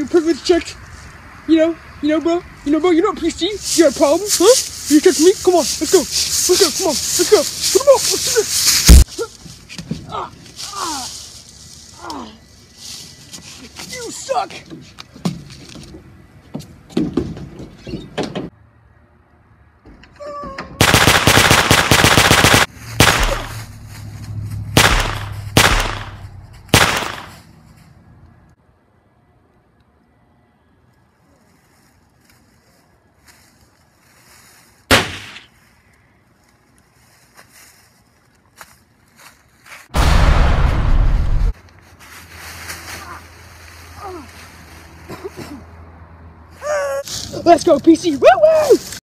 your privilege checked. You know, bro. You're not PC. You got a problem, huh? You touch me? Come on, let's go. Come on, let's go. Come on, let's do this. You suck. Let's go, PC. Woo woo!